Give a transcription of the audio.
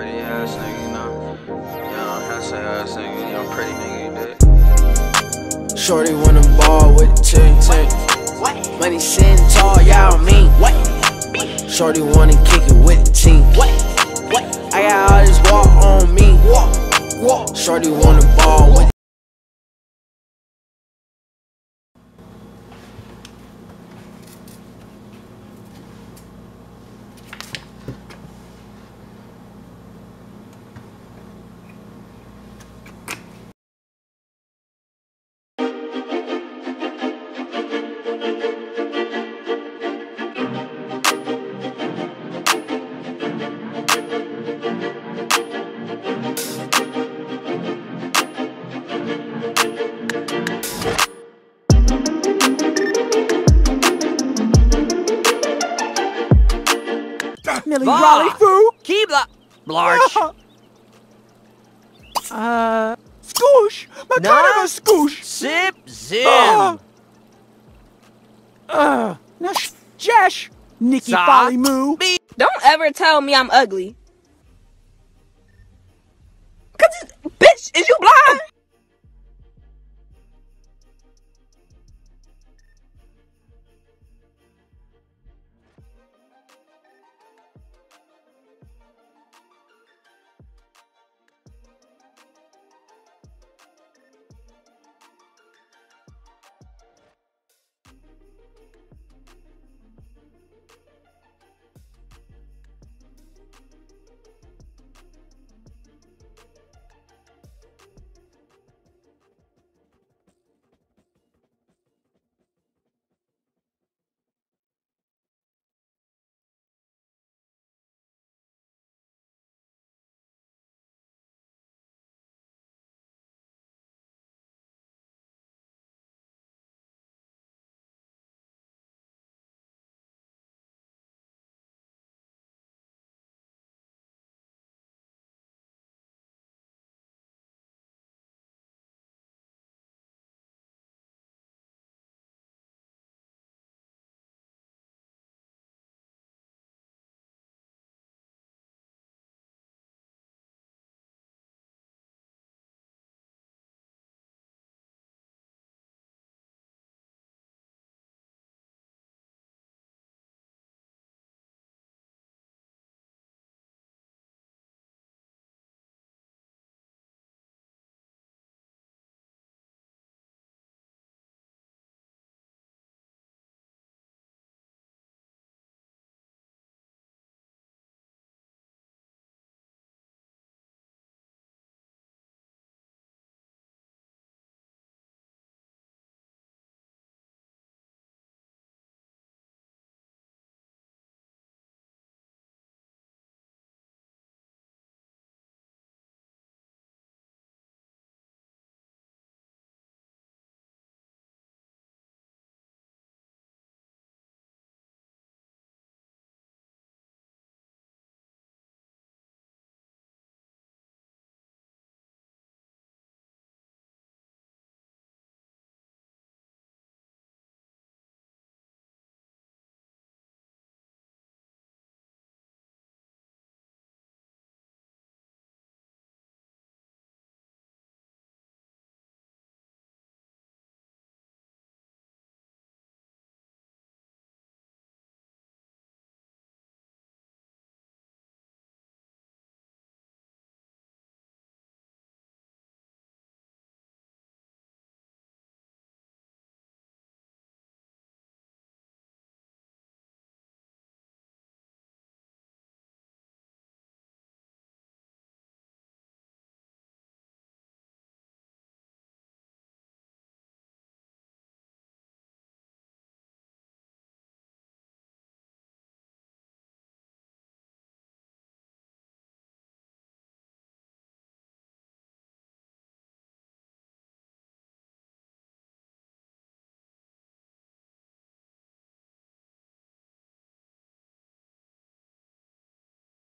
pretty ass nigga, you know. Handsome ass nigga, pretty nigga, you dig? Shorty wanna ball with the ting. Money sitting tall, y'all mean. Shorty wanna kick it with the team. I got all this walk on me. Shorty wanna ball with. Millie Raleigh foo! Keep the Blarch. Scoosh! My kind of a scoosh! Zip, zim. Now Jesh! Nikki Sa- Folly Moo! Don't ever tell me I'm ugly. Cause, bitch, is you blind?